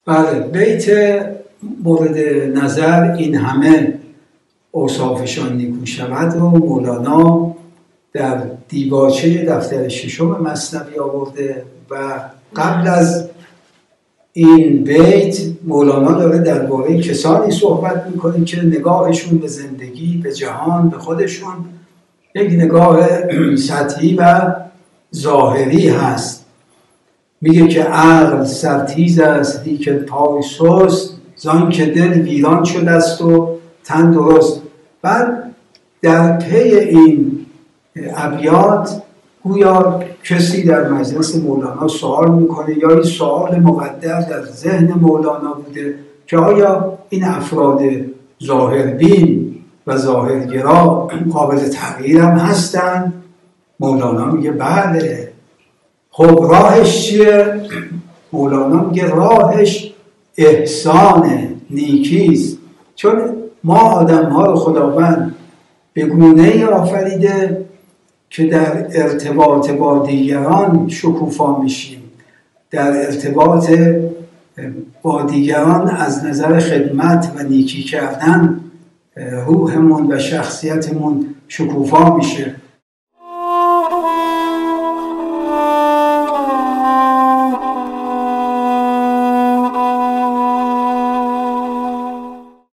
بله، بیت مورد نظر این همه اوصافشان نیکو شود رو مولانا در دیباچه دفتر ششم مثنوی آورده و قبل از این بیت مولانا داره درباره کسانی صحبت میکنه که نگاهشون به زندگی، به جهان، به خودشون یک نگاه سطحی و ظاهری هست. میگه که عقل سرتیز است لیکن پای سست، زان که دل ویران شده است و تن درست. بعد در پی این ابیات گویا کسی در مجلس مولانا سوال میکنه یا این سوال مقدر در ذهن مولانا بوده که آیا این افراد ظاهربین و ظاهرگرا قابل تغییر هم هستن؟ مولانا میگه بله. خب راهش چیه؟ مولانا میگه راهش احسان نیکیست، چون ما آدم ها رو خداوند به گونه‌ای آفریده که در ارتباط با دیگران شکوفا میشیم، در ارتباط با دیگران از نظر خدمت و نیکی کردن روحمون و شخصیتمون شکوفا میشه.